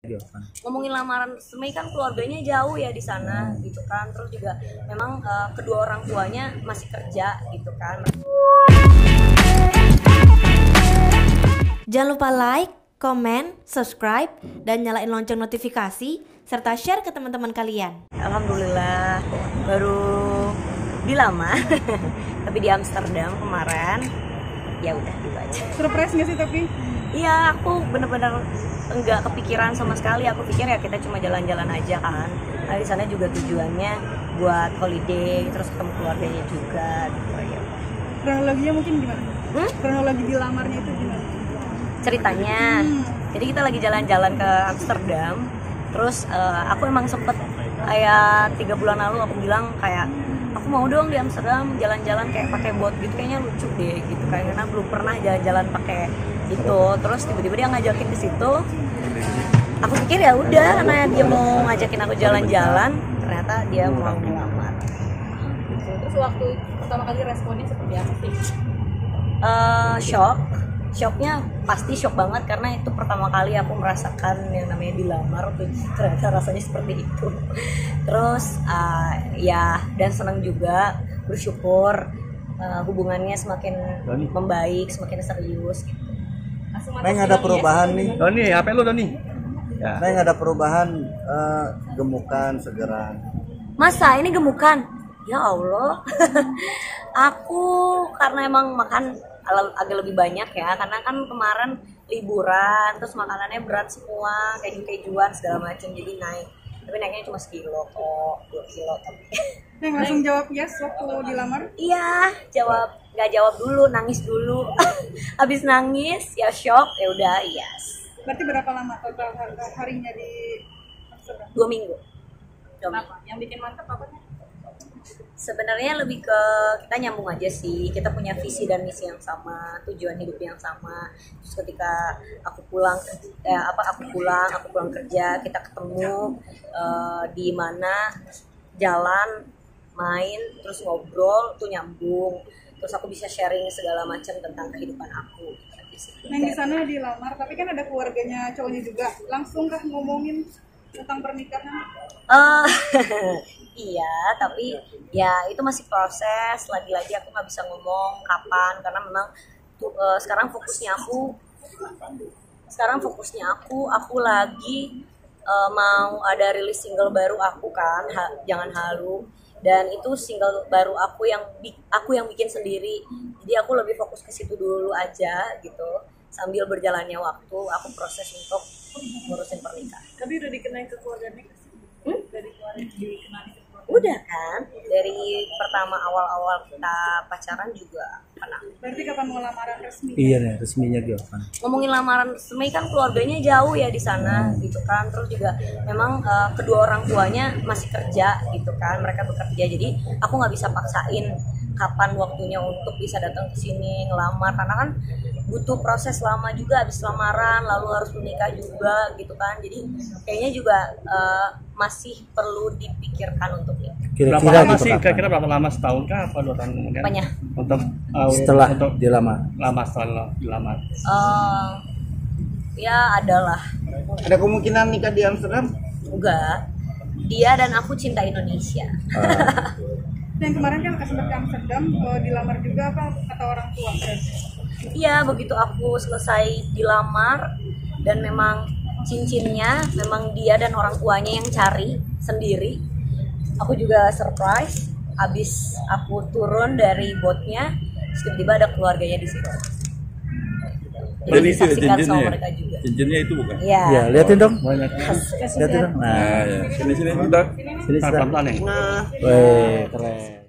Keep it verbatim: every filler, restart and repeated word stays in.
Ngomongin lamaran resmi kan keluarganya jauh ya di sana gitu kan, terus juga memang uh, kedua orang tuanya masih kerja gitu kan. Jangan lupa like, komen, subscribe, dan nyalain lonceng notifikasi serta share ke teman-teman kalian. Alhamdulillah baru dilamar tapi di Amsterdam kemarin. Ya udah gitu aja. Surprise nggak sih tapi? Iya, aku bener-bener enggak kepikiran sama sekali. Aku pikir ya kita cuma jalan-jalan aja kan. Nah, di sana juga tujuannya buat holiday, terus ketemu keluarganya juga gitu ya. Kronologinya mungkin gimana? Hmm? Kronologi dilamarnya itu gimana? Ceritanya, hmm. jadi kita lagi jalan-jalan ke Amsterdam. Terus uh, aku emang sempet kayak tiga bulan lalu aku bilang kayak aku mau dong di Amsterdam jalan-jalan kayak pakai boat gitu, kayaknya lucu deh gitu kan, karena belum pernah jalan-jalan pakai itu. Terus tiba-tiba dia ngajakin ke situ. Aku pikir ya udah karena dia mau ngajakin aku jalan-jalan, ternyata dia mau melamar. Terus waktu pertama kali responnya seperti apa sih? Uh, shock. Shocknya pasti shock banget karena itu pertama kali aku merasakan yang namanya dilamar tuh, ternyata rasanya seperti itu. Terus uh, ya dan senang juga, bersyukur uh, hubungannya semakin Doni. membaik, semakin serius gitu. Neng ada perubahan ya, nih. Doni, H P lu Doni. Ya. Neng ada perubahan uh, gemukan segera. Masa ini gemukan? Ya Allah. Aku karena emang makan agak lebih banyak ya, karena kan kemarin liburan, terus makanannya berat semua, keju-kejuan segala macam, jadi naik. Tapi naiknya cuma sekilo kok, dua kilo tapi. Neng langsung jawab yes waktu dilamar? Iya, jawab, nggak jawab dulu, nangis dulu. Habis nangis ya shock, ya udah yes. Berarti berapa lama total harinya di Amsterdam? Dua minggu. Kenapa? Yang bikin mantap apa nih? Sebenarnya lebih ke kita nyambung aja sih, kita punya visi dan misi yang sama, tujuan hidup yang sama. Terus ketika aku pulang, eh, apa aku pulang, aku pulang kerja, kita ketemu uh, di mana jalan, main, terus ngobrol, tuh nyambung. Terus aku bisa sharing segala macam tentang kehidupan aku. Nah di sana dilamar, tapi kan ada keluarganya cowoknya juga, langsung kah ngomongin tentang pernikahan? Uh, iya, tapi ya itu masih proses. Lagi-lagi aku nggak bisa ngomong kapan karena memang tuh, uh, sekarang fokusnya aku, sekarang fokusnya aku, aku lagi uh, mau ada rilis single baru aku kan, ha, jangan halu. Dan itu single baru aku yang aku yang bikin sendiri. Jadi aku lebih fokus ke situ dulu aja gitu. Sambil berjalannya waktu, aku proses untuk ngurusin pernikahan. Tapi udah dikenai ke keluarganya? Hmm? Dari keluarga dikenali ke keluarga? Udah kan, dari pertama awal-awal kita pacaran juga pernah. Berarti kapan mau lamaran resmi? Iya nih, resminya kapan? Ngomongin lamaran resmi kan keluarganya jauh ya di sana gitu kan, terus juga memang uh, kedua orang tuanya masih kerja gitu kan, mereka bekerja, jadi aku nggak bisa paksain kapan waktunya untuk bisa datang ke sini ngelamar, karena kan butuh proses lama juga, habis lamaran lalu harus menikah juga gitu kan, jadi kayaknya juga uh, masih perlu dipikirkan untuk itu. Kira-kira berapa lama sih? Kira-kira berapa lama, setahun kah apa dua tahun kemudian? Apanya? Untuk uh, setelah untuk dilamar. Lama setelah dilamar. Uh, ya adalah. Ada kemungkinan nikah di Amsterdam? Enggak. Dia dan aku cinta Indonesia. Uh. Dan kemarin kan sempat ke Amsterdam, uh, dilamar juga apa kata orang tua? Iya, begitu aku selesai dilamar dan memang cincinnya memang dia dan orang tuanya yang cari sendiri. Aku juga surprise, abis aku turun dari boatnya, tiba-tiba ada keluarganya di situ. Jadi disaksikan sama mereka juga. Cincinnya itu bukan? Iya. Ya, liatin dong. Banyak. Liatin dong. Nah, ya. Sini sini udah. Sini pelan-pelan ya. Nah, weh, keren.